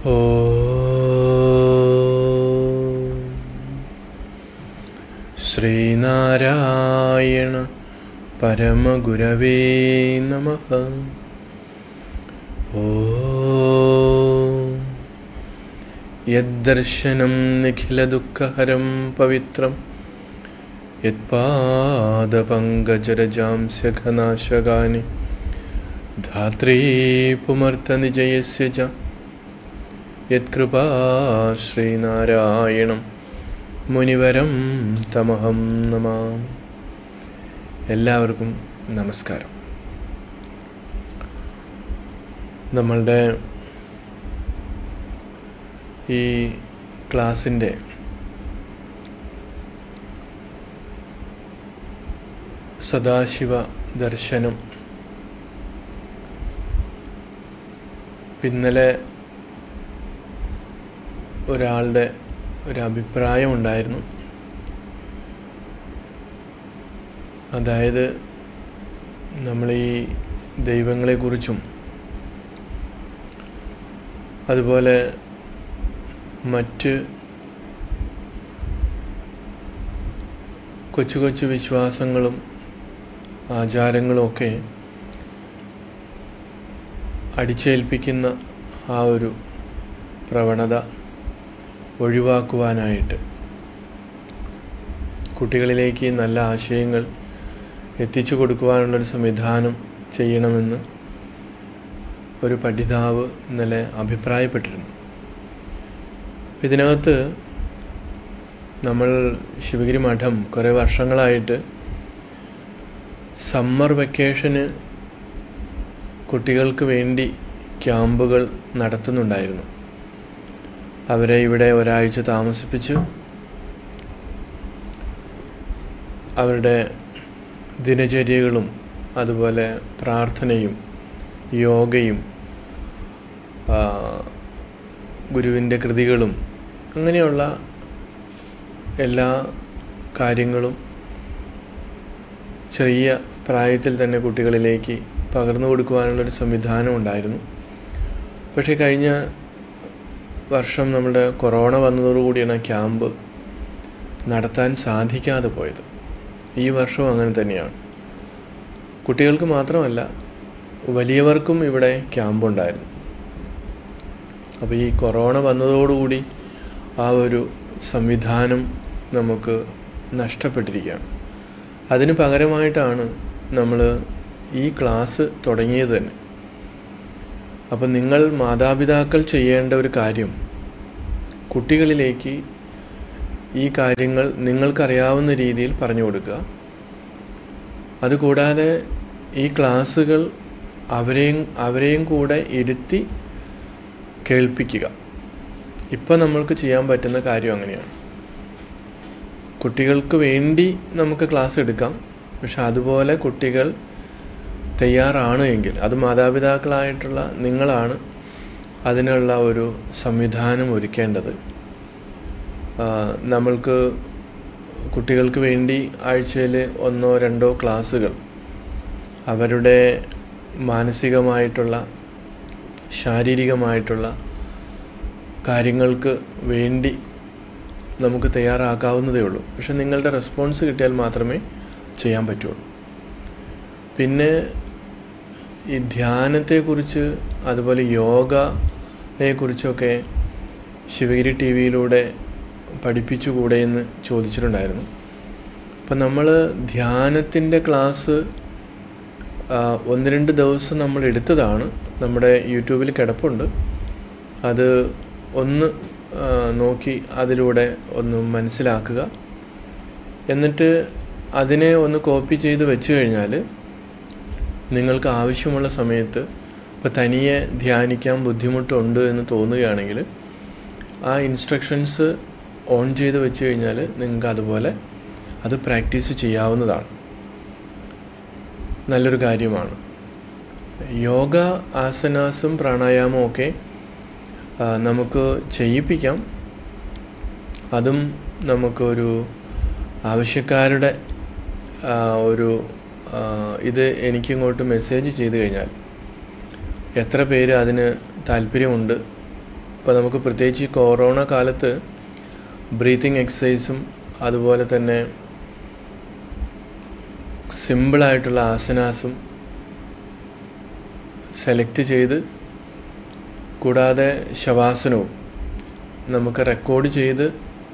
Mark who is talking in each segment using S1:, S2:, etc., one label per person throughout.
S1: ഓം ശ്രീനാരായണ പരമഗുരവേ നമഃ. ഓം യദ്ദർശനം നിഖിലദുഃഖഹരം പവിത്രം യത്പാദപങ്കജരജാംസ്യഘനാശകാനി ധാത്രീ പുമർത്തനിജയസ്യ ച യത്കൃപാ ശ്രീനാരായണം മുനിവരം തമഹം നമാമി. എല്ലാവർക്കും നമസ്കാരം. നമ്മളുടെ ഈ ക്ലാസ്സിൻ്റെ സദാശിവ ദർശനം ഇന്നലെ ഒരാളുടെ ഒരഭിപ്രായമുണ്ടായിരുന്നു. അതായത് നമ്മൾ ഈ ദൈവങ്ങളെക്കുറിച്ചും അതുപോലെ മറ്റ് കൊച്ചു കൊച്ചു വിശ്വാസങ്ങളും ആചാരങ്ങളുമൊക്കെ അടിച്ചേൽപ്പിക്കുന്ന ആ ഒരു പ്രവണത ഒഴിവാക്കുവാനായിട്ട് കുട്ടികളിലേക്ക് നല്ല ആശയങ്ങൾ എത്തിച്ചു കൊടുക്കുവാനുള്ളൊരു സംവിധാനം ചെയ്യണമെന്ന് ഒരു പഠിതാവ് ഇന്നലെ അഭിപ്രായപ്പെട്ടിരുന്നു. ഇതിനകത്ത് നമ്മൾ ശിവഗിരി മഠം കുറേ വർഷങ്ങളായിട്ട് സമ്മർ വെക്കേഷന് കുട്ടികൾക്ക് വേണ്ടി ക്യാമ്പുകൾ നടത്തുന്നുണ്ടായിരുന്നു. അവരെ ഇവിടെ ഒരാഴ്ച താമസിപ്പിച്ച് അവരുടെ ദിനചര്യകളും അതുപോലെ പ്രാർത്ഥനയും യോഗയും ഗുരുവിൻ്റെ കൃതികളും അങ്ങനെയുള്ള എല്ലാ കാര്യങ്ങളും ചെറിയ പ്രായത്തിൽ തന്നെ കുട്ടികളിലേക്ക് പകർന്നു കൊടുക്കുവാനുള്ളൊരു സംവിധാനം ഉണ്ടായിരുന്നു. പക്ഷേ കഴിഞ്ഞ വർഷം നമ്മുടെ കൊറോണ വന്നതോടുകൂടിയാണ് ക്യാമ്പ് നടത്താൻ സാധിക്കാതെ പോയത്. ഈ വർഷവും അങ്ങനെ തന്നെയാണ്. കുട്ടികൾക്ക് മാത്രമല്ല വലിയവർക്കും ഇവിടെ ക്യാമ്പുണ്ടായിരുന്നു. അപ്പോൾ ഈ കൊറോണ വന്നതോടുകൂടി ആ ഒരു സംവിധാനം നമുക്ക് നഷ്ടപ്പെട്ടിരിക്കുകയാണ്. അതിന് പകരമായിട്ടാണ് നമ്മൾ ഈ ക്ലാസ് തുടങ്ങിയത് തന്നെ. അപ്പം നിങ്ങൾ മാതാപിതാക്കൾ ചെയ്യേണ്ട ഒരു കാര്യം, കുട്ടികളിലേക്ക് ഈ കാര്യങ്ങൾ നിങ്ങൾക്കറിയാവുന്ന രീതിയിൽ പറഞ്ഞു കൊടുക്കുക. അതുകൂടാതെ ഈ ക്ലാസ്സുകൾ അവരെയും കൂടെ ഇരുത്തി കേൾപ്പിക്കുക. ഇപ്പം നമ്മൾക്ക് ചെയ്യാൻ പറ്റുന്ന കാര്യം അങ്ങനെയാണ്. കുട്ടികൾക്ക് വേണ്ടി നമുക്ക് ക്ലാസ് എടുക്കാം. പക്ഷെ അതുപോലെ കുട്ടികൾ തയ്യാറാണ് എങ്കിൽ അത് മാതാപിതാക്കളായിട്ടുള്ള നിങ്ങളാണ് അതിനുള്ള ഒരു സംവിധാനം ഒരുക്കേണ്ടത്. നമ്മൾക്ക് കുട്ടികൾക്ക് വേണ്ടി ആഴ്ചയിൽ 1-2 ക്ലാസ്സുകൾ അവരുടെ മാനസികമായിട്ടുള്ള ശാരീരികമായിട്ടുള്ള കാര്യങ്ങൾക്ക് വേണ്ടി നമുക്ക് തയ്യാറാക്കാവുന്നതേ ഉള്ളൂ. പക്ഷെ നിങ്ങളുടെ റെസ്പോൺസ് കിട്ടിയാൽ മാത്രമേ ചെയ്യാൻ പറ്റുള്ളൂ. പിന്നെ ഈ ധ്യാനത്തെക്കുറിച്ച് അതുപോലെ യോഗയെക്കുറിച്ചൊക്കെ ശിവഗിരി ടി വിയിലൂടെ പഠിപ്പിച്ചുകൂടെ എന്ന് ചോദിച്ചിട്ടുണ്ടായിരുന്നു. അപ്പം നമ്മൾ ധ്യാനത്തിൻ്റെ ക്ലാസ് 1-2 ദിവസം നമ്മൾ എടുത്തതാണ്. നമ്മുടെ യൂട്യൂബിൽ കിടപ്പുണ്ട്. അത് ഒന്ന് നോക്കി അതിലൂടെ ഒന്ന് മനസ്സിലാക്കുക. എന്നിട്ട് അതിനെ ഒന്ന് കോപ്പി ചെയ്ത് വെച്ച് കഴിഞ്ഞാൽ നിങ്ങൾക്ക് ആവശ്യമുള്ള സമയത്ത് ഇപ്പോൾ തനിയെ ധ്യാനിക്കാൻ ബുദ്ധിമുട്ടുണ്ട് എന്ന് തോന്നുകയാണെങ്കിൽ ആ ഇൻസ്ട്രക്ഷൻസ് ഓൺ ചെയ്ത് വെച്ച് കഴിഞ്ഞാൽ നിങ്ങൾക്ക് അതുപോലെ അത് പ്രാക്ടീസ് ചെയ്യാവുന്നതാണ്. നല്ലൊരു കാര്യമാണ്. യോഗ ആസനാസും പ്രാണായാമവും ഒക്കെ നമുക്ക് ചെയ്യിപ്പിക്കാം. അതും നമുക്കൊരു ആവശ്യക്കാരുടെ ഒരു ഇത് എനിക്കിങ്ങോട്ട് മെസ്സേജ് ചെയ്ത് കഴിഞ്ഞാൽ എത്ര പേര് അതിന് താല്പര്യമുണ്ട് ഇപ്പോൾ നമുക്ക് പ്രത്യേകിച്ച് ഈ കൊറോണ കാലത്ത് ബ്രീത്തിങ് എക്സസൈസും അതുപോലെ തന്നെ സിമ്പിളായിട്ടുള്ള ആസനാസും സെലക്ട് ചെയ്ത് കൂടാതെ ശവാസനവും നമുക്ക് റെക്കോർഡ് ചെയ്ത്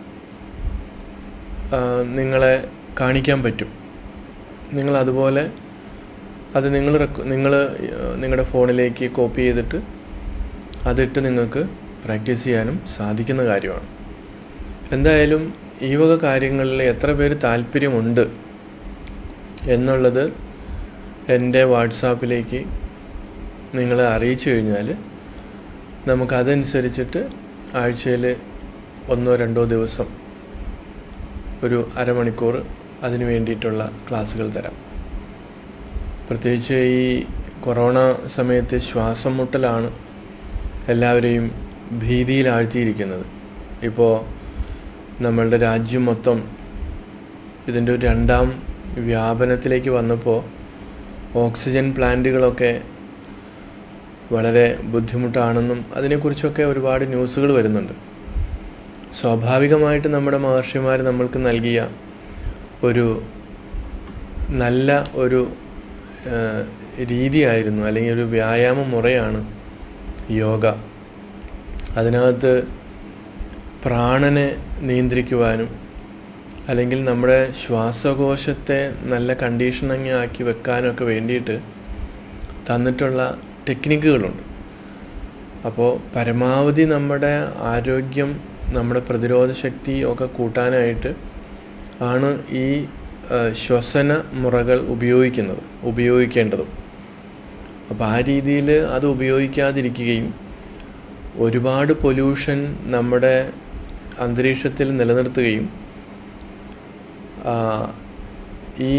S1: നിങ്ങളെ കാണിക്കാൻ പറ്റും. നിങ്ങളതുപോലെ അത് നിങ്ങൾ നിങ്ങളുടെ ഫോണിലേക്ക് കോപ്പി ചെയ്തിട്ട് അതിട്ട് നിങ്ങൾക്ക് പ്രാക്ടീസ് ചെയ്യാനും സാധിക്കുന്ന കാര്യമാണ്. എന്തായാലും ഈ വക കാര്യങ്ങളിൽ എത്ര പേര് താല്പര്യമുണ്ട് എന്നുള്ളത് എൻ്റെ വാട്സാപ്പിലേക്ക് നിങ്ങൾ അറിയിച്ചു കഴിഞ്ഞാൽ നമുക്കതനുസരിച്ചിട്ട് ആഴ്ചയിൽ 1-2 ദിവസം ഒരു അരമണിക്കൂർ അതിന് വേണ്ടിയിട്ടുള്ള ക്ലാസ്സുകൾ തരാം. പ്രത്യേകിച്ച് ഈ കൊറോണ സമയത്ത് ശ്വാസം മുട്ടലാണ് എല്ലാവരെയും ഭീതിയിലാഴ്ത്തിയിരിക്കുന്നത്. ഇപ്പോൾ നമ്മളുടെ രാജ്യം മൊത്തം ഇതിൻ്റെ ഒരു 2ാം വ്യാപനത്തിലേക്ക് വന്നപ്പോൾ ഓക്സിജൻ പ്ലാന്റുകളൊക്കെ വളരെ ബുദ്ധിമുട്ടാണെന്നും അതിനെക്കുറിച്ചൊക്കെ ഒരുപാട് ന്യൂസുകൾ വരുന്നുണ്ട്. സ്വാഭാവികമായിട്ട് നമ്മുടെ മഹർഷിമാർ നമ്മൾക്ക് നൽകിയ ഒരു നല്ല ഒരു രീതിയായിരുന്നു, അല്ലെങ്കിൽ ഒരു വ്യായാമ മുറയാണ് യോഗ. അതിനകത്ത് പ്രാണനെ നിയന്ത്രിക്കുവാനും അല്ലെങ്കിൽ നമ്മുടെ ശ്വാസകോശത്തെ നല്ല കണ്ടീഷനിങ് ആക്കി വെക്കാനൊക്കെ വേണ്ടിയിട്ട് തന്നിട്ടുള്ള ടെക്നിക്കുകളുണ്ട്. അപ്പോൾ പരമാവധി നമ്മുടെ ആരോഗ്യം, നമ്മുടെ പ്രതിരോധ ശക്തി ഒക്കെ കൂട്ടാനായിട്ട് ആണ് ഈ ശ്വസന മുറകൾ ഉപയോഗിക്കേണ്ടതും. അപ്പോൾ ആ രീതിയിൽ അത് ഉപയോഗിക്കാതിരിക്കുകയും ഒരുപാട് പൊല്യൂഷൻ നമ്മുടെ അന്തരീക്ഷത്തിൽ നിലനിർത്തുകയും ഈ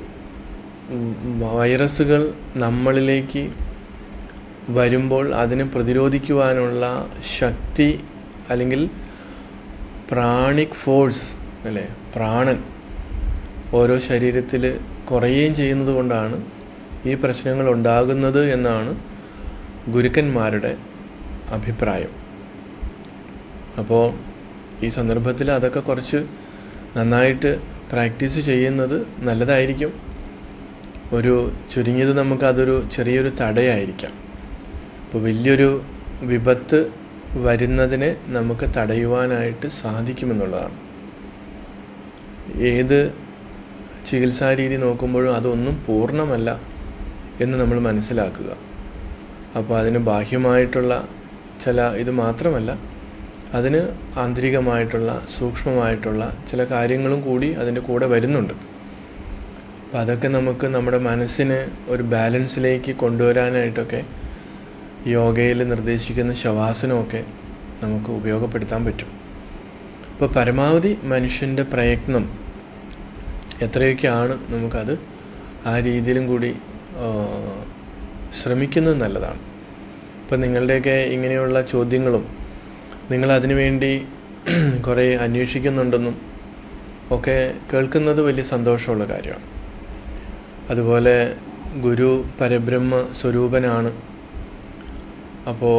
S1: വൈറസുകൾ നമ്മളിലേക്ക് വരുമ്പോൾ അതിനെ പ്രതിരോധിക്കുവാനുള്ള ശക്തി അല്ലെങ്കിൽ പ്രാണിക് ഫോഴ്സ് അല്ലേ, പ്രാണൻ ഓരോ ശരീരത്തിൽ കുറയുകയും ചെയ്യുന്നത് കൊണ്ടാണ് ഈ പ്രശ്നങ്ങൾ ഉണ്ടാകുന്നത് എന്നാണ് ഗുരുക്കന്മാരുടെ അഭിപ്രായം. അപ്പോൾ ഈ സന്ദർഭത്തിൽ അതൊക്കെ കുറച്ച് നന്നായിട്ട് പ്രാക്ടീസ് ചെയ്യുന്നത് നല്ലതായിരിക്കും. ചുരുങ്ങിയത് നമുക്കതൊരു ചെറിയൊരു തടയായിരിക്കാം. അപ്പോൾ വലിയൊരു വിപത്ത് വരുന്നതിനെ നമുക്ക് തടയുവാനായിട്ട് സാധിക്കുമെന്നുള്ളതാണ്. ഏത് ചികിത്സാരീതി നോക്കുമ്പോഴും അതൊന്നും പൂർണ്ണമല്ല എന്ന് നമ്മൾ മനസ്സിലാക്കുക. അപ്പോൾ അതിന് ബാഹ്യമായിട്ടുള്ള ഇത് മാത്രമല്ല, അതിന് ആന്തരികമായിട്ടുള്ള സൂക്ഷ്മമായിട്ടുള്ള ചില കാര്യങ്ങളും കൂടി അതിൻ്റെ കൂടെ വരുന്നുണ്ട്. അപ്പം അതൊക്കെ നമുക്ക് നമ്മുടെ മനസ്സിനെ ഒരു ബാലൻസിലേക്ക് കൊണ്ടുവരാനായിട്ടൊക്കെ യോഗയിൽ നിർദ്ദേശിക്കുന്ന ശവാസനമൊക്കെ നമുക്ക് ഉപയോഗപ്പെടുത്താൻ പറ്റും. അപ്പോൾ പരമാവധി മനുഷ്യൻ്റെ പ്രയത്നം എത്രയൊക്കെയാണ് നമുക്കത് ആ രീതിയിലും കൂടി ശ്രമിക്കുന്നത് നല്ലതാണ്. ഇപ്പം നിങ്ങളുടെയൊക്കെ ഇങ്ങനെയുള്ള ചോദ്യങ്ങളും നിങ്ങളതിനു വേണ്ടി കുറേ അന്വേഷിക്കുന്നുണ്ടെന്നും ഒക്കെ കേൾക്കുന്നത് വലിയ സന്തോഷമുള്ള കാര്യമാണ്. അതുപോലെ ഗുരു പരബ്രഹ്മ സ്വരൂപനാണ്. അപ്പോൾ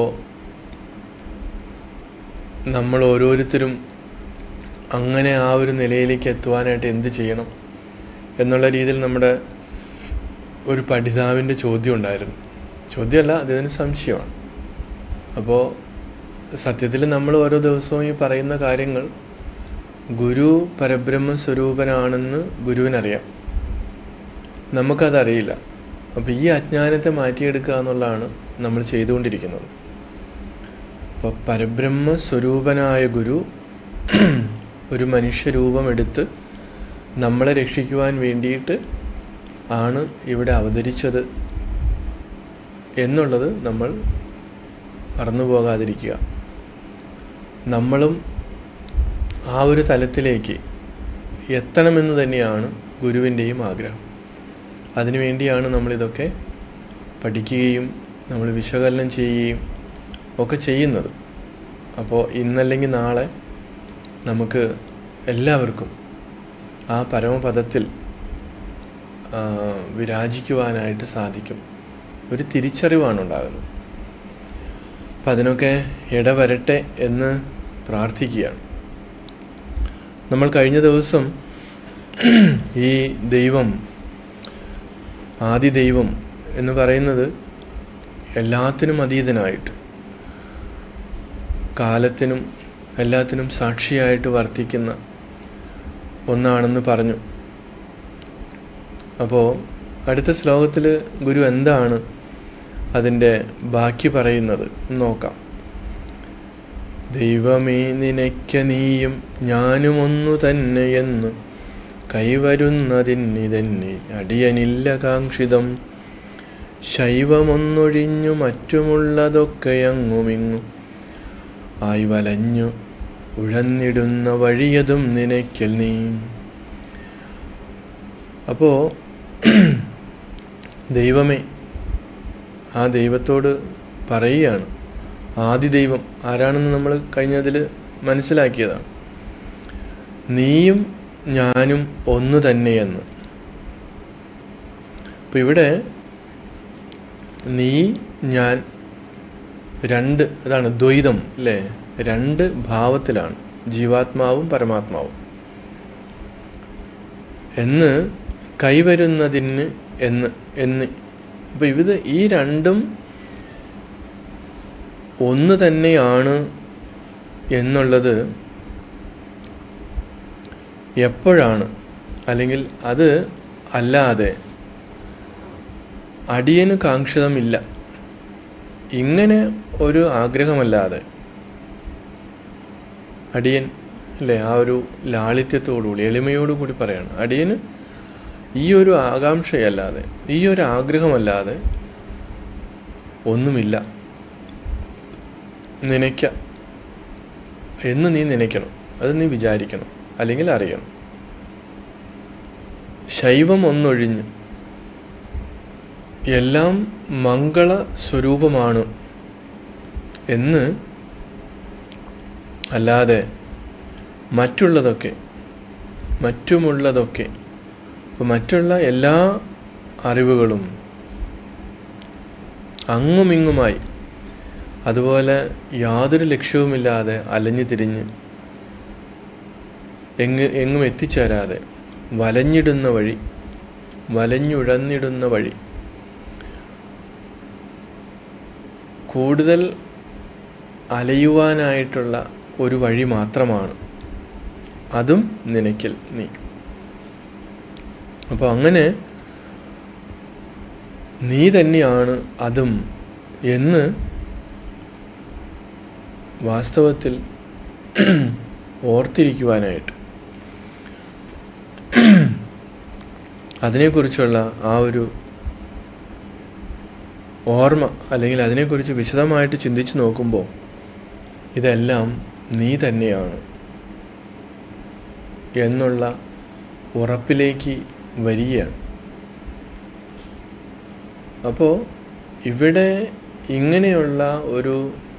S1: നമ്മൾ ഓരോരുത്തരും അങ്ങനെ ആ ഒരു നിലയിലേക്ക് എത്തുവാനായിട്ട് എന്ത് ചെയ്യണം എന്നുള്ള രീതിയിൽ നമ്മുടെ ഒരു പഠിതാവിൻ്റെ ചോദ്യം ഉണ്ടായിരുന്നു. ചോദ്യമല്ല, അതിന് സംശയമാണ്. അപ്പോൾ സത്യത്തിൽ നമ്മൾ ഓരോ ദിവസവും ഈ പറയുന്ന കാര്യങ്ങൾ ഗുരു പരബ്രഹ്മ സ്വരൂപനാണെന്ന് ഗുരുവിനറിയാം, നമുക്കതറിയില്ല. അപ്പോൾ ഈ അജ്ഞാനത്തെ മാറ്റിയെടുക്കുക എന്നുള്ളതാണ് നമ്മൾ ചെയ്തുകൊണ്ടിരിക്കുന്നത്. അപ്പോൾ പരബ്രഹ്മ സ്വരൂപനായ ഗുരു ഒരു മനുഷ്യരൂപം എടുത്ത് നമ്മളെ രക്ഷിക്കുവാൻ വേണ്ടിയിട്ട് ആണ് ഇവിടെ അവതരിച്ചത് എന്നുള്ളത് നമ്മൾ മറന്നു പോകാതിരിക്കുക. നമ്മളും ആ ഒരു തലത്തിലേക്ക് എത്തണമെന്ന് തന്നെയാണ് ഗുരുവിൻ്റെയും ആഗ്രഹം. അതിനുവേണ്ടിയാണ് നമ്മളിതൊക്കെ പഠിക്കുകയും നമ്മൾ വിശകലനം ചെയ്യുകയും ഒക്കെ ചെയ്യുന്നത്. അപ്പോൾ ഇന്നല്ലെങ്കിൽ നാളെ നമുക്ക് എല്ലാവർക്കും ആ പരമപദത്തിൽ വിരാജിക്കുവാനായിട്ട് സാധിക്കും. ഒരു തിരിച്ചറിവാണ് ഉണ്ടാകുന്നത്. അപ്പം അതിനൊക്കെ ഇടവരട്ടെ എന്ന് പ്രാർത്ഥിക്കുകയാണ്. നമ്മൾ കഴിഞ്ഞ ദിവസം ഈ ദൈവം, ആദിദൈവം എന്ന് പറയുന്നത് എല്ലാത്തിനും അതീതനായിട്ട്, കാലത്തിനും എല്ലാത്തിനും സാക്ഷിയായിട്ട് വർത്തിക്കുന്ന ഒന്നാണെന്ന് പറഞ്ഞു. അപ്പോൾ അടുത്ത ശ്ലോകത്തിൽ ഗുരു എന്താണ് അതിൻ്റെ ബാക്കി പറയുന്നത് നോക്കാം. ദൈവമേ നിനയ്ക്ക നീയും ഞാനും ഒന്നു തന്നെയെന്ന് കൈവരുന്നതിന്നിതെന്നെ അടിയനില്ല കാക്ഷിതം. ശൈവമൊന്നൊഴിഞ്ഞു മറ്റുമുള്ളതൊക്കെയങ്ങുമിങ്ങും ആയി വലഞ്ഞു ഉഴന്നിടുന്ന വഴിയതും നിനയ്ക്കൽ നീ. അപ്പോൾ ദൈവമേ, ആ ദൈവത്തോട് പറയുകയാണ്. ആദിദൈവം ആരാണെന്ന് നമ്മൾ കഴിഞ്ഞതിൽ മനസ്സിലാക്കിയതാണ്. നീയും ഞാനും ഒന്ന് തന്നെയെന്ന്. അപ്പം ഇവിടെ നീ ഞാൻ രണ്ട്, അതാണ് ദ്വൈതം അല്ലേ, രണ്ട് ഭാവത്തിലാണ്, ജീവാത്മാവും പരമാത്മാവും എന്ന് കൈവരുന്നതിന് എന്ന്. അപ്പം ഇത് ഈ രണ്ടും ഒന്ന് തന്നെയാണ് എന്നുള്ളത് എപ്പോഴാണ്, അല്ലെങ്കിൽ അത് അല്ലാതെ അടിയന് കാക്ഷിതമില്ല, ഇങ്ങനെ ഒരു ആഗ്രഹമല്ലാതെ അടിയൻ അല്ലേ, ആ ഒരു ലാളിത്യത്തോടുകൂടി എളിമയോടുകൂടി പറയാണ്, അടിയന് ഈ ഒരു ആകാംക്ഷയല്ലാതെ, ഈ ഒരു ആഗ്രഹമല്ലാതെ ഒന്നുമില്ല. നനയ്ക്ക എന്ന് നീ നനയ്ക്കണം, അത് നീ വിചാരിക്കണം, അല്ലെങ്കിൽ അറിയണം. ശൈവം ഒന്നൊഴിഞ്ഞ് എല്ലാം മംഗള സ്വരൂപമാണ് എന്ന് അല്ലാതെ മറ്റുമുള്ളതൊക്കെ അപ്പോൾ മറ്റുള്ള എല്ലാ അറിവുകളും അങ്ങുമിങ്ങുമായി അതുപോലെ യാതൊരു ലക്ഷ്യവുമില്ലാതെ അലഞ്ഞു തിരിഞ്ഞ് എങ്ങും എത്തിച്ചേരാതെ വലഞ്ഞുഴന്നിടുന്ന വഴി, കൂടുതൽ അലയുവാനായിട്ടുള്ള ഒരു വഴി മാത്രമാണ്, അതും നിനയ്ക്കൽ നീ. അപ്പോൾ അങ്ങനെ നീ തന്നെയാണ് അതും എന്ന് വാസ്തവത്തിൽ ഓർത്തിരിക്കുവാനായിട്ട്, അതിനെക്കുറിച്ചുള്ള ആ ഒരു ഓർമ്മ, അല്ലെങ്കിൽ അതിനെക്കുറിച്ച് വിശദമായിട്ട് ചിന്തിച്ച് നോക്കുമ്പോൾ ഇതെല്ലാം നീ തന്നെയാണ് എന്നുള്ള ഉറപ്പിലേക്ക് വരികയാണ്. അപ്പോൾ ഇവിടെ ഇങ്ങനെയുള്ള ഒരു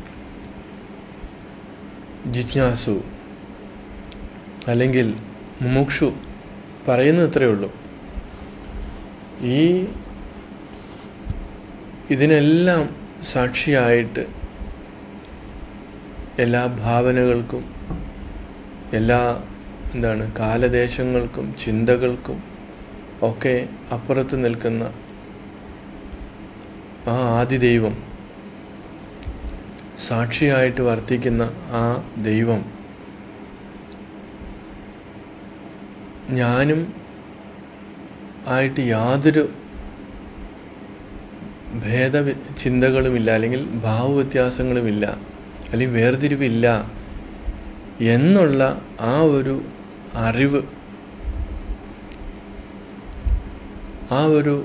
S1: ജിജ്ഞാസു അല്ലെങ്കിൽ മുമുക്ഷു പറയുന്നത് ഇത്രയേ ഉള്ളൂ. ഇതിനെല്ലാം സാക്ഷിയായിട്ട് എല്ലാ ഭാവനകൾക്കും, എല്ലാ കാലദേശങ്ങൾക്കും ചിന്തകൾക്കും ഒക്കെ അപ്പുറത്ത് നിൽക്കുന്ന ആ ആദിദൈവം, സാക്ഷിയായിട്ട് വർത്തിക്കുന്ന ആ ദൈവം ഞാനും ആയിട്ട് യാതൊരു ചിന്തകളുമില്ല, അല്ലെങ്കിൽ ഭാവവ്യത്യാസങ്ങളുമില്ല, അല്ലെങ്കിൽ വേർതിരിവില്ല എന്നുള്ള ആ ഒരു അറിവ്, ആ ഒരു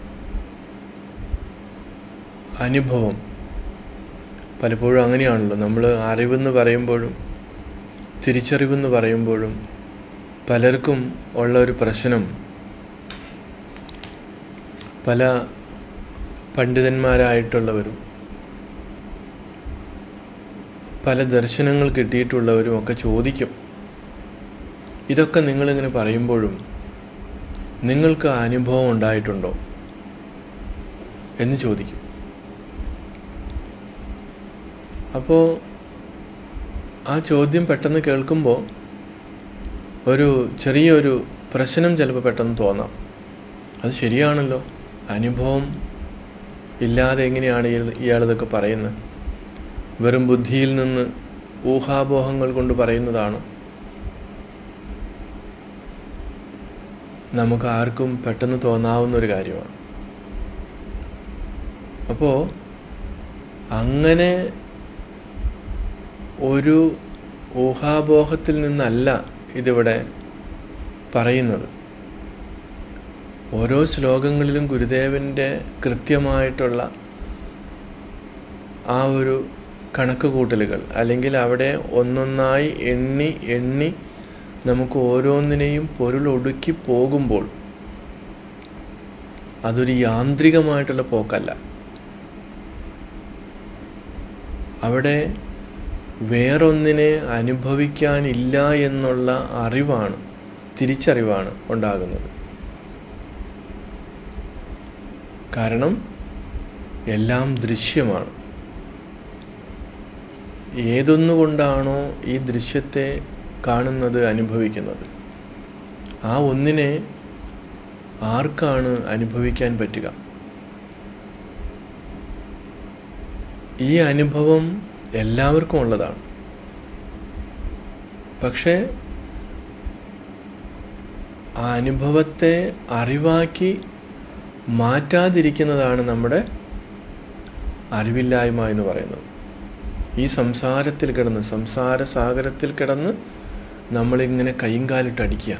S1: അനുഭവം പലപ്പോഴും അങ്ങനെയാണല്ലോ. നമ്മൾ അറിവെന്ന് പറയുമ്പോഴും തിരിച്ചറിവെന്ന് പറയുമ്പോഴും പലർക്കും ഉള്ള ഒരു പ്രശ്നം, പല പണ്ഡിതന്മാരായിട്ടുള്ളവരും പല ദർശനങ്ങൾ കിട്ടിയിട്ടുള്ളവരും ഒക്കെ ചോദിക്കും, ഇതൊക്കെ നിങ്ങളിങ്ങനെ പറയുമ്പോഴും നിങ്ങൾക്ക് അനുഭവം ഉണ്ടായിട്ടുണ്ടോ എന്ന് ചോദിക്കും. അപ്പോൾ ആ ചോദ്യം പെട്ടെന്ന് കേൾക്കുമ്പോൾ ഒരു ചെറിയൊരു പ്രശ്നം ചിലപ്പോൾ പെട്ടെന്ന് തോന്നാം. അത് ശരിയാണല്ലോ, അനുഭവം ഇല്ലാതെ എങ്ങനെയാണ് ഇയാളിതൊക്കെ പറയുന്നത്? വെറും ബുദ്ധിയിൽ നിന്ന് ഊഹാപോഹങ്ങൾ കൊണ്ട് പറയുന്നതാണ്. നമുക്ക് ആർക്കും പെട്ടെന്ന് തോന്നാവുന്നൊരു കാര്യമാണ്. അപ്പോൾ അങ്ങനെ ഒരു ഊഹാപോഹത്തിൽ നിന്നല്ല ഇതിവിടെ പറയുന്നത്. ഓരോ ശ്ലോകങ്ങളിലും ഗുരുദേവൻ്റെ കൃത്യമായിട്ടുള്ള ആ ഒരു കണക്ക് കൂട്ടലുകൾ, അല്ലെങ്കിൽ അവിടെ ഒന്നൊന്നായി എണ്ണി എണ്ണി നമുക്ക് ഓരോന്നിനെയും പൊരുളൊടുക്കി പോകുമ്പോൾ അതൊരു യാന്ത്രികമായിട്ടുള്ള പോക്കല്ല. അവിടെ വേറൊന്നിനെ അനുഭവിക്കാനില്ല എന്നുള്ള അറിവാണ്, തിരിച്ചറിവാണ് ഉണ്ടാകുന്നത്. കാരണം എല്ലാം ദൃശ്യമാണ്. ഏതൊന്നുകൊണ്ടാണോ ഈ ദൃശ്യത്തെ കാണുന്നത്, അനുഭവിക്കുന്നത്, ആ ഒന്നിനെ ആർക്കാണ് അനുഭവിക്കാൻ പറ്റുക? ഈ അനുഭവം എല്ലാവർക്കും ഉള്ളതാണ്. പക്ഷേ ആ അനുഭവത്തെ അറിവാക്കി മാറ്റാതിരിക്കുന്നതാണ് നമ്മുടെ അറിവില്ലായ്മ എന്ന് പറയുന്നത്. ഈ സംസാരത്തിൽ കിടന്ന്, സംസാര സാഗരത്തിൽ കിടന്ന് നമ്മളിങ്ങനെ കൈയും കാലിട്ടടിക്കുക.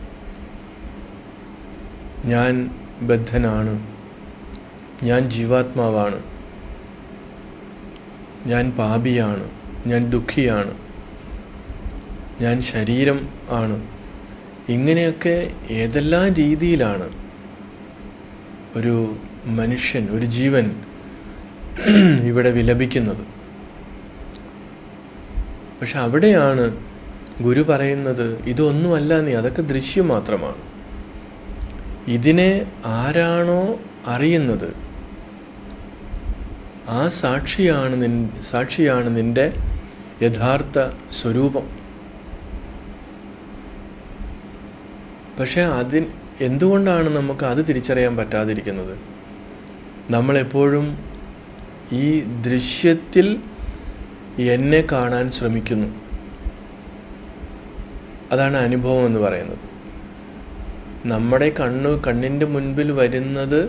S1: ഞാൻ ബദ്ധനാണ്, ഞാൻ ജീവാത്മാവാണ്, ഞാൻ പാപിയാണ്, ഞാൻ ദുഃഖിയാണ്, ഞാൻ ശരീരം ആണ്. ഇങ്ങനെയൊക്കെ ഏതെല്ലാം രീതിയിലാണ് ഒരു മനുഷ്യൻ, ഒരു ജീവൻ ഇവിടെ വിലപിക്കുന്നത്. പക്ഷെ അവിടെയാണ് ഗുരു പറയുന്നത്, ഇതൊന്നുമല്ല നീ, അതൊക്കെ ദൃശ്യം മാത്രമാണ്. ഇതിനെ ആരാണോ അറിയുന്നത്, ആ സാക്ഷിയാണ് നിന്റെ യഥാർത്ഥ സ്വരൂപം. പക്ഷെ എന്തുകൊണ്ടാണ് നമുക്ക് അത് തിരിച്ചറിയാൻ പറ്റാതിരിക്കുന്നത്? നമ്മളെപ്പോഴും ഈ ദൃശ്യത്തിൽ എന്നെ കാണാൻ ശ്രമിക്കുന്നു. അതാണ് അനുഭവം എന്ന് പറയുന്നത്. നമ്മുടെ കണ്ണിൻ്റെ മുൻപിൽ വരുന്നത്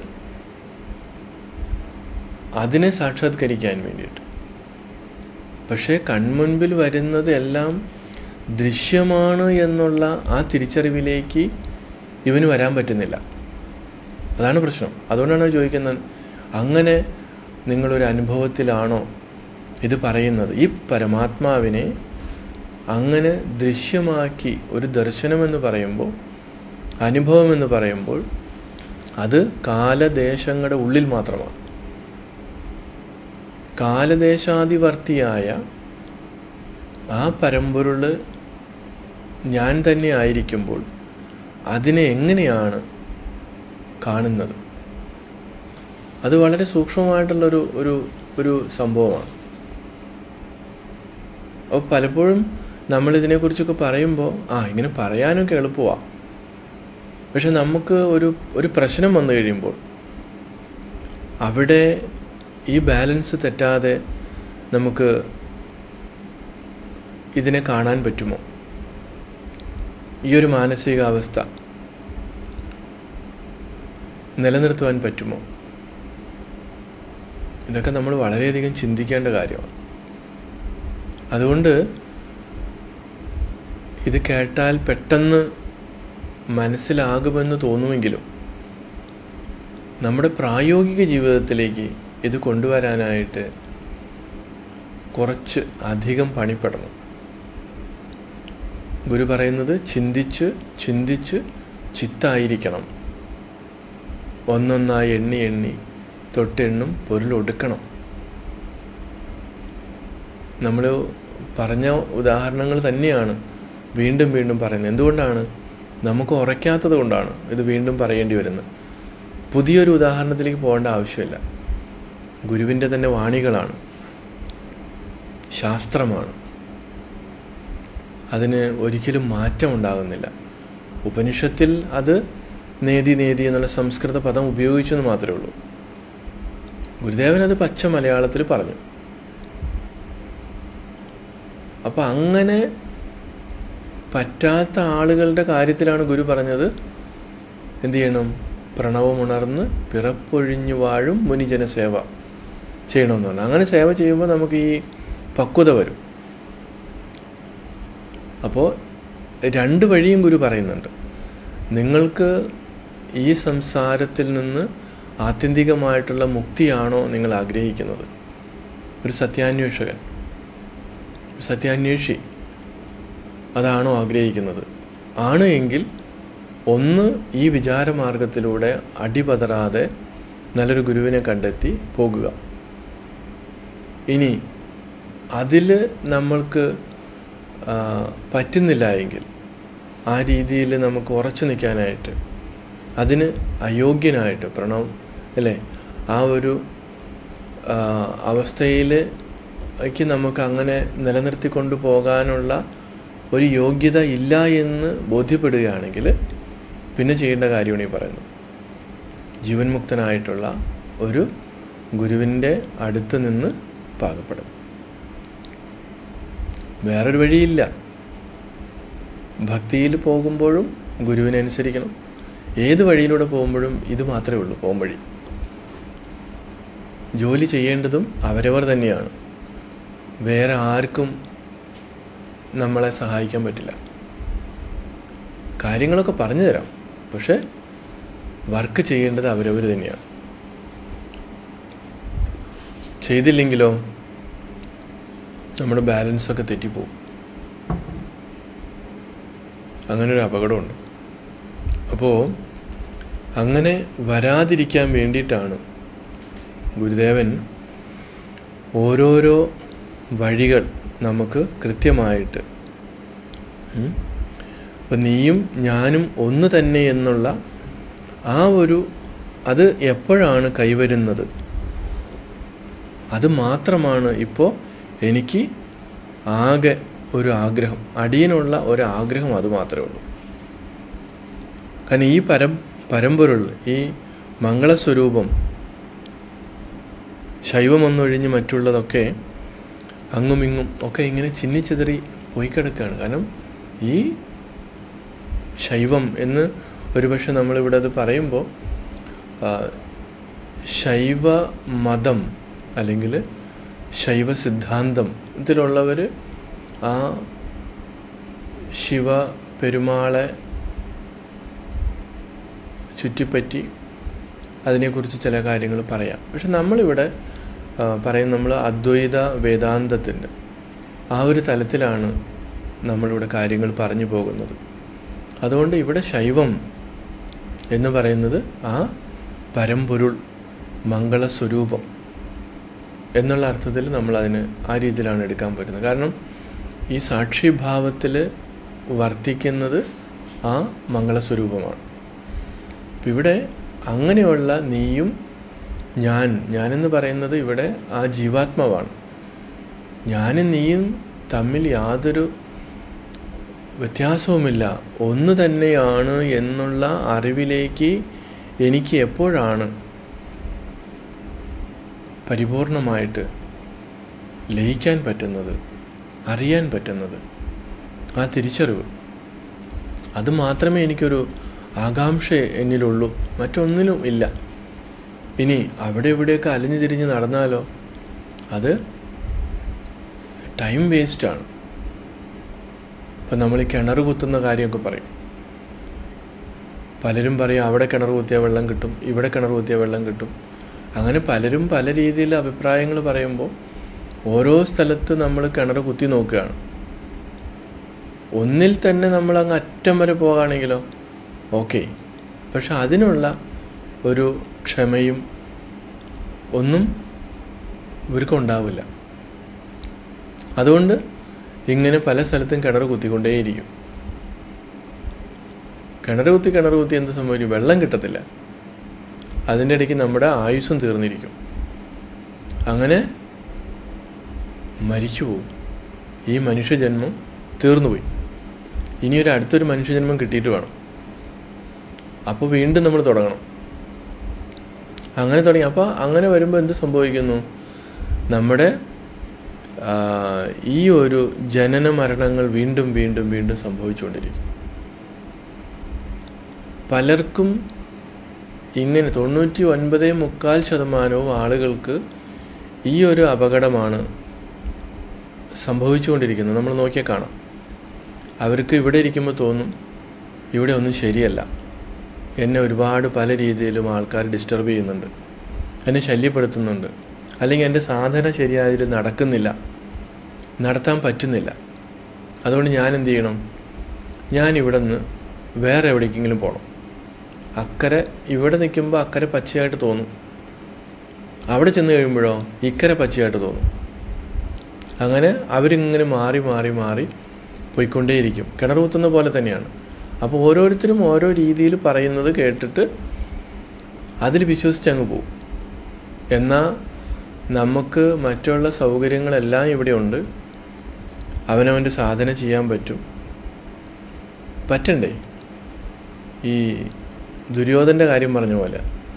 S1: അതിനെ സാക്ഷാത്കരിക്കാൻ വേണ്ടിയിട്ട്. പക്ഷേ കൺമുൻപിൽ വരുന്നത് എല്ലാം ദൃശ്യമാണ് എന്നുള്ള ആ തിരിച്ചറിവിലേക്ക് ഇവന് വരാൻ പറ്റുന്നില്ല. അതാണ് പ്രശ്നം. അതുകൊണ്ടാണ് ചോദിക്കുന്നത്, അങ്ങനെ നിങ്ങളൊരു അനുഭവത്തിലാണോ ഇത് പറയുന്നത്? ഈ പരമാത്മാവിനെ അങ്ങനെ ദൃശ്യമാക്കി ഒരു ദർശനമെന്ന് പറയുമ്പോൾ, അനുഭവമെന്ന് പറയുമ്പോൾ അത് കാലദേശങ്ങളുടെ ഉള്ളിൽ മാത്രമാണ്. കാലദേശാധിവർത്തിയായ ആ പരമ്പൊരുൾ ഞാൻ തന്നെ ആയിരിക്കുമ്പോൾ അതിനെ എങ്ങനെയാണ് കാണുന്നത്? അത് വളരെ സൂക്ഷ്മമായിട്ടുള്ളൊരു ഒരു ഒരു സംഭവമാണ്. അപ്പോൾ പലപ്പോഴും നമ്മളിതിനെക്കുറിച്ചൊക്കെ പറയുമ്പോൾ ഇങ്ങനെ പറയാനൊക്കെ എളുപ്പമാണ്. പക്ഷെ നമുക്ക് ഒരു പ്രശ്നം വന്നു കഴിയുമ്പോൾ അവിടെ ഈ ബാലൻസ് തെറ്റാതെ നമുക്ക് ഇതിനെ കാണാൻ പറ്റുമോ? ഈ ഒരു മാനസികാവസ്ഥ നിലനിർത്തുവാൻ പറ്റുമോ? ഇതൊക്കെ നമ്മൾ വളരെയധികം ചിന്തിക്കേണ്ട കാര്യമാണ്. അതുകൊണ്ട് ഇത് കേട്ടാൽ പെട്ടെന്ന് മനസ്സിലാകുമെന്ന് തോന്നുമെങ്കിലും നമ്മുടെ പ്രായോഗിക ജീവിതത്തിലേക്ക് ഇത് കൊണ്ടുവരാനായിട്ട് കുറച്ച് അധികം പണിപ്പെടണം. ഗുരു പറയുന്നത് ചിന്തിച്ച് ചിന്തിച്ച് ചിത്തായിരിക്കണം. ഒന്നൊന്നായി എണ്ണി എണ്ണി തൊട്ടെണ്ണും പൊരുളൊടുക്കണം. നമ്മൾ പറഞ്ഞ ഉദാഹരണങ്ങൾ തന്നെയാണ് വീണ്ടും വീണ്ടും പറയുന്നത്. എന്തുകൊണ്ടാണ്? നമുക്ക് ഉറയ്ക്കാത്തത് കൊണ്ടാണ് ഇത് വീണ്ടും പറയേണ്ടി വരുന്നത്. പുതിയൊരു ഉദാഹരണത്തിലേക്ക് പോകേണ്ട ആവശ്യമില്ല. ഗുരുവിൻ്റെ തന്നെ വാണികളാണ്. ശാസ്ത്രമാണ്. അതിന് ഒരിക്കലും മാറ്റം ഉണ്ടാകുന്നില്ല. ഉപനിഷത്തിൽ അത് നേതി നേതി എന്നുള്ള സംസ്കൃത പദം ഉപയോഗിച്ചെന്ന് മാത്രമേ ഉള്ളൂ. ഗുരുദേവൻ അത് പച്ച മലയാളത്തിൽ പറഞ്ഞു. അപ്പം അങ്ങനെ പറ്റാത്ത ആളുകളുടെ കാര്യത്തിലാണ് ഗുരു പറഞ്ഞത് എന്തു ചെയ്യണം? പ്രണവമുണർന്ന് പിറപ്പൊഴിഞ്ഞു വാഴും മുനിജന സേവ ചെയ്യണമെന്നാണ്. അങ്ങനെ സേവ ചെയ്യുമ്പോൾ നമുക്ക് ഈ പക്വത വരും. അപ്പോൾ രണ്ട് വഴിയും ഗുരു പറയുന്നുണ്ട്. നിങ്ങൾക്ക് ഈ സംസാരത്തിൽ നിന്ന് ആത്യന്തികമായിട്ടുള്ള മുക്തിയാണോ നിങ്ങൾ ആഗ്രഹിക്കുന്നത്? ഒരു സത്യാന്വേഷകൻ, ഒരു സത്യാന്വേഷി അതാണോ ആഗ്രഹിക്കുന്നത്? ആണ് എങ്കിൽ ഒന്ന് ഈ വിചാരമാർഗത്തിലൂടെ അടിപതറാതെ നല്ലൊരു ഗുരുവിനെ കണ്ടെത്തി പോകുക. ഇനി അതിൽ നമ്മൾക്ക് പറ്റുന്നില്ല എങ്കിൽ ആ രീതിയിൽ നമുക്ക് ഉറച്ചു നിൽക്കാനായിട്ട്, അതിന് അയോഗ്യനായിട്ട് അല്ലേ, ആ ഒരു അവസ്ഥയിലേക്ക് നമുക്ക് അങ്ങനെ നിലനിർത്തിക്കൊണ്ടു പോകാനുള്ള ഒരു യോഗ്യത ഇല്ല എന്ന് ബോധ്യപ്പെടുകയാണെങ്കിൽ പിന്നെ ചെയ്യേണ്ട കാര്യമാണ് ഈ പറയുന്നത്. ജീവൻ മുക്തനായിട്ടുള്ള ഒരു ഗുരുവിൻ്റെ അടുത്ത് നിന്ന് പാകപ്പെടും. വേറൊരു വഴിയില്ല. ഭക്തിയിൽ പോകുമ്പോഴും ഗുരുവിനെ അനുസരിക്കണം. ഏത് വഴിയിലൂടെ പോകുമ്പോഴും ഇത് മാത്രമേ ഉള്ളൂ പോംവഴി. ജോലി ചെയ്യേണ്ടതും അവരവർ തന്നെയാണ്. വേറെ ആർക്കും നമ്മളെ സഹായിക്കാൻ പറ്റില്ല. കാര്യങ്ങളൊക്കെ പറഞ്ഞു തരാം, പക്ഷെ വർക്ക് ചെയ്യേണ്ടത് അവരവർ തന്നെയാണ്. ചെയ്തില്ലെങ്കിലോ നമ്മുടെ ബാലൻസൊക്കെ തെറ്റിപ്പോവും. അങ്ങനൊരു അപകടമുണ്ട്. അപ്പോൾ അങ്ങനെ വരാതിരിക്കാൻ വേണ്ടിയിട്ടാണ് ഗുരുദേവൻ ഓരോരോ വഴികൾ നമുക്ക് കൃത്യമായിട്ട്, അപ്പം നീയും ഞാനും ഒന്ന് തന്നെ എന്നുള്ള ആ ഒരു അത് എപ്പോഴാണ് കൈവരുന്നത്, അത് മാത്രമാണ് ഇപ്പോൾ എനിക്ക് ആകെ ഒരു ആഗ്രഹം, അടിയനുള്ള ഒരു ആഗ്രഹം അത് മാത്രമേ ഉള്ളൂ. കാരണം ഈ പരമ്പൊരുൾ, ഈ മംഗളസ്വരൂപം, ശൈവമൊന്നൊഴിഞ്ഞ് മറ്റുള്ളതൊക്കെ അങ്ങുമിങ്ങും ഒക്കെ ഇങ്ങനെ ചിന്നിച്ചിതറി പോയി കിടക്കുകയാണ്. കാരണം ഈ ശൈവം എന്ന് ഒരുപക്ഷെ നമ്മളിവിടെ അത് പറയുമ്പോൾ ശൈവ മതം അല്ലെങ്കിൽ ശൈവ സിദ്ധാന്തം ഇതിലുള്ളവർ ആ ശിവ പെരുമാളെ ചുറ്റിപ്പറ്റി അതിനെക്കുറിച്ച് ചില കാര്യങ്ങൾ പറയാം. പക്ഷെ നമ്മളിവിടെ നമ്മൾ അദ്വൈത വേദാന്തത്തിൻ്റെ ആ ഒരു തലത്തിലാണ് നമ്മളിവിടെ കാര്യങ്ങൾ പറഞ്ഞു പോകുന്നത്. അതുകൊണ്ട് ഇവിടെ ശൈവം എന്ന് പറയുന്നത് ആ പരമ്പൊരുൾ മംഗളസ്വരൂപം എന്നുള്ള അർത്ഥത്തിൽ നമ്മളതിന് ആ രീതിയിലാണ് എടുക്കാൻ പറ്റുന്നത്. കാരണം ഈ സാക്ഷിഭാവത്തിൽ വർത്തിക്കുന്നത് ആ മംഗളസ്വരൂപമാണ്. അപ്പം ഇവിടെ അങ്ങനെയുള്ള നീയും ഞാനെന്ന് പറയുന്നത് ഇവിടെ ആ ജീവാത്മാവാണ്. ഞാനും നീയും തമ്മിൽ യാതൊരു വ്യത്യാസവുമില്ല, ഒന്ന് തന്നെയാണ് എന്നുള്ള അറിവിലേക്ക് എനിക്ക് എപ്പോഴാണ് പരിപൂർണമായിട്ട് ലയിക്കാൻ പറ്റുന്നത്, അറിയാൻ പറ്റുന്നത്, ആ തിരിച്ചറിവ്, അത് മാത്രമേ എനിക്കൊരു ആകാംക്ഷ എന്നിലുള്ളൂ, മറ്റൊന്നിലും ഇല്ല. ഇനി അവിടെ ഇവിടെയൊക്കെ അലിഞ്ഞു തിരിഞ്ഞ് നടന്നാലോ അത് ടൈം വേസ്റ്റാണ്. ഇപ്പം നമ്മൾ ഈ കിണർ കുത്തുന്ന കാര്യമൊക്കെ പറയും. പലരും പറയും അവിടെ കിണർ കുത്തിയാൽ വെള്ളം കിട്ടും, ഇവിടെ കിണർ കുത്തിയാൽ വെള്ളം കിട്ടും. അങ്ങനെ പലരും പല രീതിയിൽ അഭിപ്രായങ്ങൾ പറയുമ്പോൾ ഓരോ സ്ഥലത്ത് നമ്മൾ കിണർ കുത്തി നോക്കുകയാണ്. ഒന്നിൽ തന്നെ നമ്മൾ അങ്ങ് അറ്റം വരെ പോകുകയാണെങ്കിലോ ഓക്കെ, പക്ഷെ അതിനുള്ള ഒരു ക്ഷമയും ഒന്നും ഇവർക്കുണ്ടാവില്ല. അതുകൊണ്ട് ഇങ്ങനെ പല സ്ഥലത്തും കിണർ കുത്തിക്കൊണ്ടേയിരിക്കും. കിണർ കുത്തി എന്ത് സംഭവിക്കും? വെള്ളം കിട്ടത്തില്ല. അതിൻ്റെ ഇടയ്ക്ക് നമ്മുടെ ആയുസ്സും തീർന്നിരിക്കും. അങ്ങനെ മരിച്ചു പോകും. ഈ മനുഷ്യജന്മം തീർന്നുപോയി. ഇനിയൊരു അടുത്തൊരു മനുഷ്യജന്മം കിട്ടിയിട്ട് വേണം. അപ്പോൾ വീണ്ടും നമ്മൾ തുടങ്ങണം. അങ്ങനെ തുടങ്ങി. അപ്പോൾ അങ്ങനെ വരുമ്പോൾ എന്ത് സംഭവിക്കുന്നു? നമ്മുടെ ഈ ഒരു ജനന മരണങ്ങൾ വീണ്ടും വീണ്ടും വീണ്ടും സംഭവിച്ചുകൊണ്ടിരിക്കും. പലർക്കും ഇങ്ങനെ 99.4% ആളുകൾക്ക് ഈ ഒരു അപകടമാണ് സംഭവിച്ചുകൊണ്ടിരിക്കുന്നത്. നമ്മൾ നോക്കിയാൽ കാണാം. അവർക്ക് ഇവിടെ ഇരിക്കുമ്പോൾ തോന്നും ഇവിടെ ഒന്നും ശരിയല്ല, എന്നെ ഒരുപാട് പല രീതിയിലും ആൾക്കാർ ഡിസ്റ്റർബ് ചെയ്യുന്നുണ്ട്, എന്നെ ശല്യപ്പെടുത്തുന്നുണ്ട്, അല്ലെങ്കിൽ എൻ്റെ സാധന ശരിയായതിൽ നടക്കുന്നില്ല, നടത്താൻ പറ്റുന്നില്ല. അതുകൊണ്ട് ഞാൻ എന്ത് ചെയ്യണം? ഞാൻ ഇവിടെ നിന്ന് വേറെ എവിടേക്കെങ്കിലും പോകണം. അക്കരെ ഇവിടെ നിൽക്കുമ്പോൾ അക്കരെ പച്ചയായിട്ട് തോന്നും, അവിടെ ചെന്ന് കഴിയുമ്പോഴോ ഇക്കരെ പച്ചയായിട്ട് തോന്നും. അങ്ങനെ അവരിങ്ങനെ മാറി മാറി മാറി പോയിക്കൊണ്ടേയിരിക്കും. കിണർ കുത്തുന്ന പോലെ തന്നെയാണ്. അപ്പോൾ ഓരോരുത്തരും ഓരോ രീതിയിൽ പറയുന്നത് കേട്ടിട്ട് അതിൽ വിശ്വസിച്ച് അങ്ങ് പോകും. എന്നാൽ നമുക്ക് മറ്റുള്ള സൗകര്യങ്ങളെല്ലാം ഇവിടെ ഉണ്ട്. അവനവൻ്റെ സാധന ചെയ്യാൻ പറ്റണ്ടേ? ഈ ദുര്യോധൻ്റെ കാര്യം പറഞ്ഞ പോലെ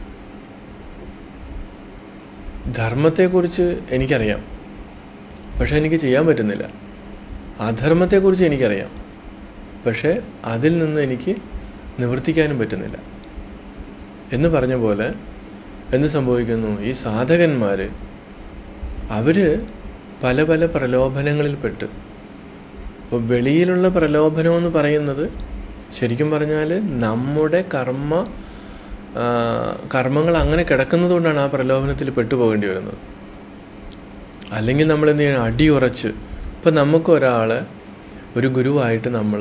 S1: ധർമ്മത്തെക്കുറിച്ച് എനിക്കറിയാം, പക്ഷെ എനിക്ക് ചെയ്യാൻ പറ്റുന്നില്ല. അധർമ്മത്തെക്കുറിച്ച് എനിക്കറിയാം, പക്ഷേ അതിൽ നിന്ന് എനിക്ക് നിവർത്തിക്കാനും പറ്റുന്നില്ല എന്ന് പറഞ്ഞ പോലെ എന്ത് സംഭവിക്കുന്നു? ഈ സാധകന്മാർ അവർ പല പല പ്രലോഭനങ്ങളിൽപ്പെട്ട്, അപ്പോൾ വെളിയിലുള്ള പ്രലോഭനമെന്ന് പറയുന്നത് ശരിക്കും പറഞ്ഞാൽ നമ്മുടെ കർമ്മങ്ങൾ അങ്ങനെ കിടക്കുന്നത് കൊണ്ടാണ് ആ പ്രലോഭനത്തിൽ പെട്ടുപോകേണ്ടി വരുന്നത്. അല്ലെങ്കിൽ നമ്മൾ എന്ത് ചെയ്യണം? അടിയുറച്ച്. ഇപ്പം നമുക്കൊരാളെ ഒരു ഗുരുവായിട്ട് നമ്മൾ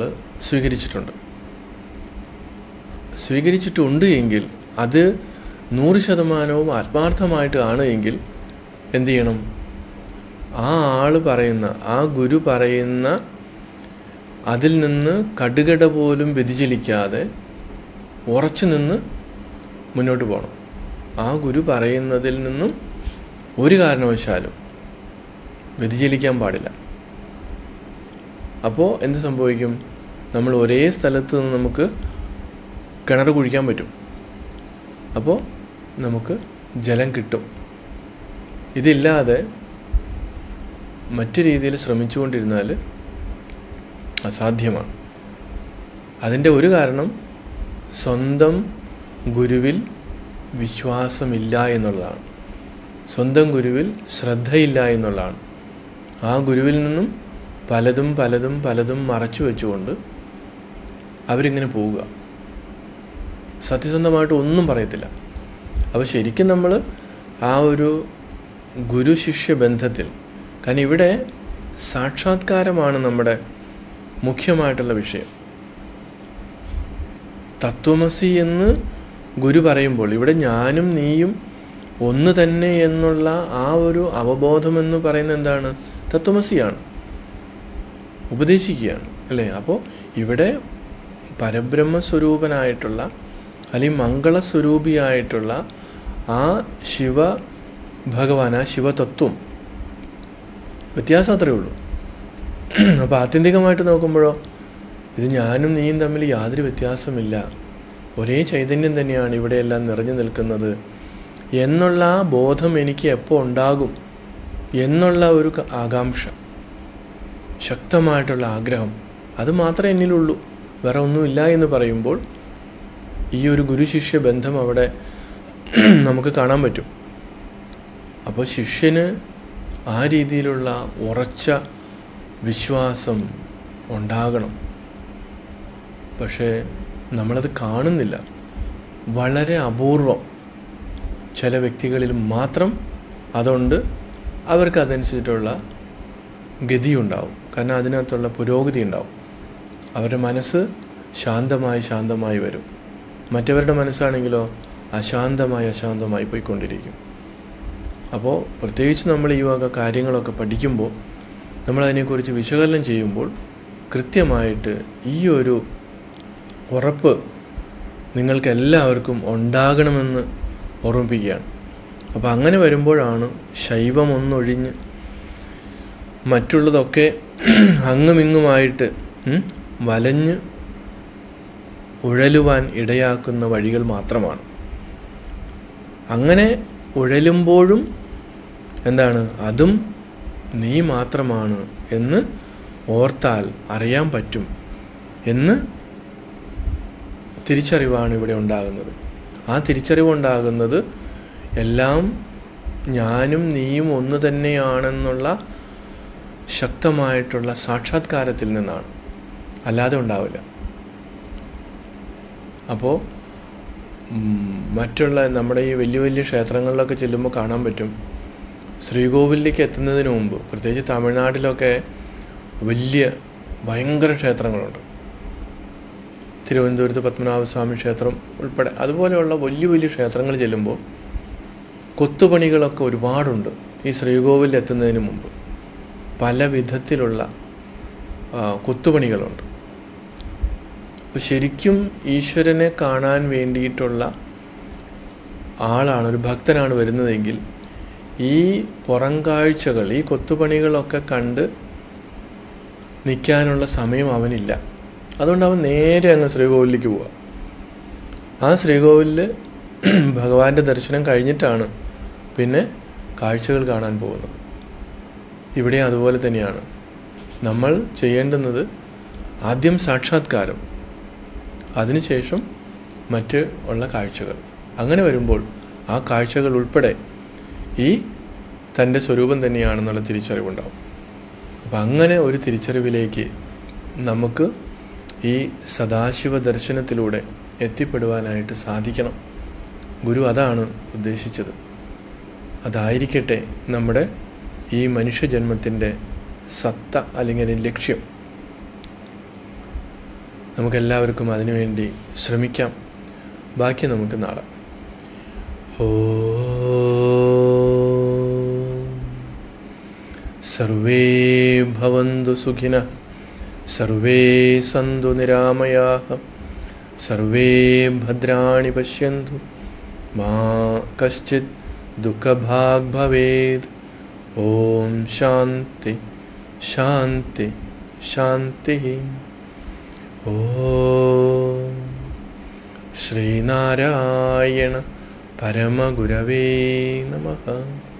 S1: സ്വീകരിച്ചിട്ടുണ്ട് എങ്കിൽ അത് 100% ആത്മാർത്ഥമായിട്ട് ആണ് എങ്കിൽ എന്തു ചെയ്യണം? ആ ആൾ പറയുന്ന, ആ ഗുരു പറയുന്ന അതിൽ നിന്ന് കടുകട പോലും വ്യതിചലിക്കാതെ ഉറച്ചു നിന്ന് മുന്നോട്ട് പോകണം. ആ ഗുരു പറയുന്നതിൽ നിന്നും ഒരു കാരണവശാലും വ്യതിചലിക്കാൻ പാടില്ല. അപ്പോൾ എന്ത് സംഭവിക്കും? നമ്മൾ ഒരേ സ്ഥലത്ത് നിന്ന് നമുക്ക് കിണർ കുഴിക്കാൻ പറ്റും. അപ്പോൾ നമുക്ക് ജലം കിട്ടും. ഇതില്ലാതെ മറ്റു രീതിയിൽ ശ്രമിച്ചുകൊണ്ടിരുന്നാൽ അസാധ്യമാണ്. അതിൻ്റെ ഒരു കാരണം സ്വന്തം ഗുരുവിൽ വിശ്വാസമില്ല എന്നുള്ളതാണ്. സ്വന്തം ഗുരുവിൽ ശ്രദ്ധയില്ല എന്നുള്ളതാണ്. ആ ഗുരുവിൽ നിന്നും പലതും പലതും പലതും മറച്ചു വെച്ചുകൊണ്ട് അവരിങ്ങനെ പോവുക. സത്യസന്ധമായിട്ട് ഒന്നും പറയത്തില്ല. അപ്പോൾ ശരിക്കും നമ്മൾ ആ ഒരു ഗുരു ശിഷ്യ ബന്ധത്തിൽ, കാരണം ഇവിടെ സാക്ഷാത്കാരമാണ് നമ്മുടെ മുഖ്യമായിട്ടുള്ള വിഷയം. തത്വമസി എന്ന് ഗുരു പറയുമ്പോൾ ഇവിടെ ഞാനും നീയും ഒന്ന് തന്നെ എന്നുള്ള ആ ഒരു അവബോധമെന്ന് പറയുന്നത് എന്താണ്? തത്വമസിയാണ്, ഉപദേശിക്കുകയാണ്, അല്ലേ? അപ്പോൾ ഇവിടെ പരബ്രഹ്മസ്വരൂപനായിട്ടുള്ള അല്ലെങ്കിൽ മംഗളസ്വരൂപിയായിട്ടുള്ള ആ ശിവ ഭഗവാൻ, ആ ശിവതത്വം, വ്യത്യാസം അത്രയേ ഉള്ളൂ. അപ്പോൾ ആത്യന്തികമായിട്ട് നോക്കുമ്പോഴോ ഇത് ഞാനും നീയും തമ്മിൽ യാതൊരു വ്യത്യാസമില്ല, ഒരേ ചൈതന്യം തന്നെയാണ് ഇവിടെയെല്ലാം നിറഞ്ഞു നിൽക്കുന്നത് എന്നുള്ള ആ ബോധം എനിക്ക് എപ്പോൾ ഉണ്ടാകും എന്നുള്ള ഒരു ആകാംക്ഷ, ശക്തമായിട്ടുള്ള ആഗ്രഹം, അത് മാത്രമേ എന്നിലുള്ളൂ, വേറെ ഒന്നുമില്ല എന്ന് പറയുമ്പോൾ ഈ ഒരു ഗുരുശിഷ്യ ബന്ധം അവിടെ നമുക്ക് കാണാൻ പറ്റും. അപ്പോൾ ശിഷ്യന് ആ രീതിയിലുള്ള ഉറച്ച വിശ്വാസം ഉണ്ടാകണം. പക്ഷേ നമ്മളത് കാണുന്നില്ല. വളരെ അപൂർവം ചില വ്യക്തികളിൽ മാത്രം അതുകൊണ്ട് അവർക്ക് അതനുസരിച്ചിട്ടുള്ള ഗതിയുണ്ടാവും. കാരണം അതിനകത്തുള്ള പുരോഗതി ഉണ്ടാവും. അവരുടെ മനസ്സ് ശാന്തമായി വരും. മറ്റവരുടെ മനസ്സാണെങ്കിലോ അശാന്തമായി പോയിക്കൊണ്ടിരിക്കും. അപ്പോൾ പ്രത്യേകിച്ച് നമ്മൾ ഈ വക കാര്യങ്ങളൊക്കെ പഠിക്കുമ്പോൾ, നമ്മളതിനെക്കുറിച്ച് വിശകലനം ചെയ്യുമ്പോൾ കൃത്യമായിട്ട് ഈ ഒരു ഉറപ്പ് നിങ്ങൾക്ക് എല്ലാവർക്കും ഉണ്ടാകണമെന്ന് ഓർമ്മിപ്പിക്കുകയാണ്. അപ്പോൾ അങ്ങനെ വരുമ്പോഴാണ് ശൈവം ഒന്നൊഴിഞ്ഞ് മറ്റുള്ളതൊക്കെ അങ്ങുമിങ്ങുമായിട്ട് വലഞ്ഞ് ഉഴലുവാൻ ഇടയാക്കുന്ന വഴികൾ മാത്രമാണ്. അങ്ങനെ ഉഴലുമ്പോഴും എന്താണ്, അതും നീ മാത്രമാണ് എന്ന് ഓർത്താൽ അറിയാൻ പറ്റും എന്ന് തിരിച്ചറിവാണ് ഇവിടെ ഉണ്ടാകുന്നത്. ആ തിരിച്ചറിവുണ്ടാകുന്നത് എല്ലാം ഞാനും നീയും ഒന്ന് തന്നെയാണെന്നുള്ള ശക്തമായിട്ടുള്ള സാക്ഷാത്കാരത്തിൽ നിന്നാണ്, അല്ലാതെ ഉണ്ടാവില്ല. അപ്പോൾ മറ്റുള്ള നമ്മുടെ ഈ വലിയ വലിയ ക്ഷേത്രങ്ങളിലൊക്കെ ചെല്ലുമ്പോൾ കാണാൻ പറ്റും, ശ്രീകോവിലേക്ക് എത്തുന്നതിന് മുമ്പ്, പ്രത്യേകിച്ച് തമിഴ്നാട്ടിലൊക്കെ വലിയ ഭയങ്കര ക്ഷേത്രങ്ങളുണ്ട്. തിരുവനന്തപുരത്ത് പത്മനാഭസ്വാമി ക്ഷേത്രം ഉൾപ്പെടെ അതുപോലെയുള്ള വലിയ വലിയ ക്ഷേത്രങ്ങൾ ചെല്ലുമ്പോൾ കൊത്തുപണികളൊക്കെ ഒരുപാടുണ്ട്. ഈ ശ്രീകോവിൽ എത്തുന്നതിന് മുമ്പ് പല വിധത്തിലുള്ള കൊത്തുപണികളുണ്ട്. അപ്പോൾ ശരിക്കും ഈശ്വരനെ കാണാൻ വേണ്ടിയിട്ടുള്ള ആളാണ്, ഒരു ഭക്തനാണ് വരുന്നതെങ്കിൽ ഈ പുറം കാഴ്ചകൾ, ഈ കൊത്തുപണികളൊക്കെ കണ്ട് നിൽക്കാനുള്ള സമയം അവനില്ല. അതുകൊണ്ട് അവൻ നേരെ അങ്ങ് ശ്രീകോവിലേക്ക് പോവുക. ആ ശ്രീകോവിലിൽ ഭഗവാന്റെ ദർശനം കഴിഞ്ഞിട്ടാണ് പിന്നെ കാഴ്ചകൾ കാണാൻ പോകുന്നത്. ഇവിടെ അതുപോലെ തന്നെയാണ്. നമ്മൾ ചെയ്യേണ്ടുന്നത് ആദ്യം സാക്ഷാത്കാരം, അതിനുശേഷം മറ്റ് ഉള്ള കാഴ്ചകൾ. അങ്ങനെ വരുമ്പോൾ ആ കാഴ്ചകൾ ഉൾപ്പെടെ ഈ തൻ്റെ സ്വരൂപം തന്നെയാണെന്നുള്ള തിരിച്ചറിവുണ്ടാവും. അപ്പം അങ്ങനെ ഒരു തിരിച്ചറിവിലേക്ക് നമുക്ക് ഈ സദാശിവ ദർശനത്തിലൂടെ എത്തിപ്പെടുവാനായിട്ട് സാധിക്കണം. ഗുരു അതാണ് ഉദ്ദേശിച്ചത്. അതായിരിക്കട്ടെ നമ്മുടെ ഈ മനുഷ്യജന്മത്തിൻ്റെ സത്ത അല്ലെങ്കിൽ ലക്ഷ്യം. നമുക്കെല്ലാവർക്കും അതിനുവേണ്ടി ശ്രമിക്കാം. ബാക്കി നമുക്ക് നാളെ. സർവേ ഭവന്തു സുഖിനഃ, സർവേ സന്തു നിരാമയാഃ, സർവേ ഭദ്രാണി പശ്യന്തു, മാ കശ്ചിത് ദുഃഖഭാഗ് ഭവേത്. ഓം ശാന്തി ശാന്തി ശാന്തി. ഓം ശ്രീനാരായണ പരമഗുരവേ നമഃ.